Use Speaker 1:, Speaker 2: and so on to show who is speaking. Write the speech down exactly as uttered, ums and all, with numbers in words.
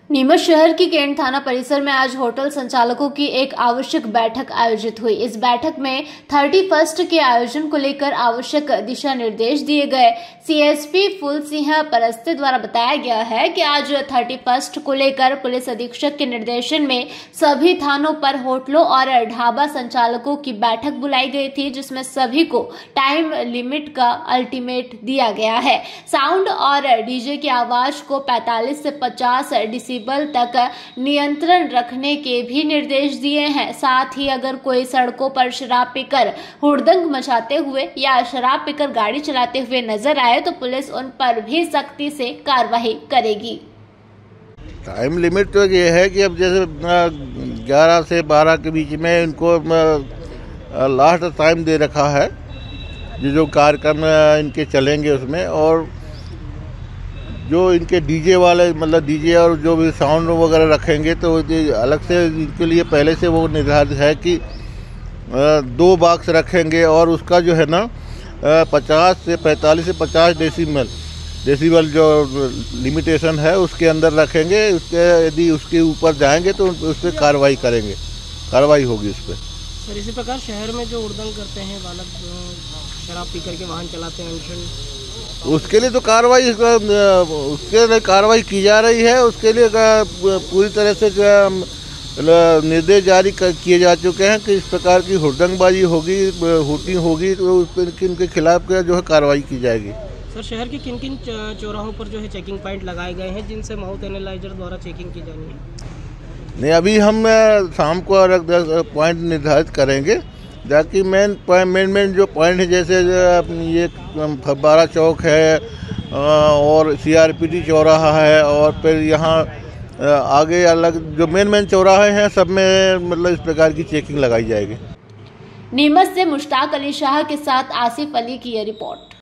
Speaker 1: नीमच शहर की केंट थाना परिसर में आज होटल संचालकों की एक आवश्यक बैठक आयोजित हुई। इस बैठक में थर्टी फर्स्ट के आयोजन को लेकर आवश्यक दिशा निर्देश दिए गए। सीएसपी फूल सिंह परस्ते द्वारा बताया गया है कि आज थर्टी फर्स्ट को लेकर पुलिस अधीक्षक के निर्देशन में सभी थानों पर होटलों और ढाबा संचालकों की बैठक बुलाई गई थी, जिसमें सभी को टाइम लिमिट का अल्टीमेट दिया गया है। साउंड और डीजे की आवाज को पैंतालीस से पचास डिसिबल बल तक नियंत्रण रखने के भी निर्देश दिए हैं। साथ ही अगर कोई सड़कों पर शराब पीकर हुड़दंग मचाते हुए या शराब पीकर गाड़ी चलाते हुए नजर आए तो पुलिस उन पर भी सख्ती से कार्रवाई करेगी।
Speaker 2: टाइम लिमिट तो ये है कि अब जैसे ग्यारह से बारह के बीच में इनको लास्ट टाइम दे रखा है, जो जो कार्यक्रम इनके चलेंगे उसमें, और जो इनके डीजे वाले मतलब डीजे और जो भी साउंड वगैरह रखेंगे तो अलग से इनके लिए पहले से वो निर्धारित है कि दो बॉक्स रखेंगे और उसका जो है ना पचास से पैंतालीस से पचास डेसिबल डेसिबल जो लिमिटेशन है उसके अंदर रखेंगे। उसके यदि उसके ऊपर जाएंगे तो उस पर कार्रवाई करेंगे, कार्रवाई होगी उस पर।
Speaker 3: सर, इसी प्रकार शहर में जो उड़दंग करते हैं बालक, शराब पी करके वाहन चलाते हैं,
Speaker 2: उसके लिए तो कार्रवाई उसके लिए कार्रवाई की जा रही है। उसके लिए पूरी तरह से निर्देश जारी किए जा चुके हैं कि इस प्रकार की हुड़दंगबाजी होगी, हुटिंग होगी तो उस पर इनके खिलाफ जो है कार्रवाई की जाएगी।
Speaker 3: सर, शहर के किन किन चौराहों पर जो है चेकिंग पॉइंट लगाए गए हैं जिनसे माउथ एनालाइजर द्वारा चेकिंग की जानी है?
Speaker 2: नहीं, अभी हम शाम को अलग पॉइंट निर्धारित करेंगे, जाकि मेन मेन मेन जो पॉइंट है, जैसे ये फब्बारा चौक है और सीआरपीटी चौराहा है, और फिर यहाँ आगे अलग जो मेन मेन चौराहे हैं सब में मतलब इस प्रकार की चेकिंग लगाई जाएगी।
Speaker 1: नीमच से मुश्ताक अली शाह के साथ आसिफ अली की ये रिपोर्ट।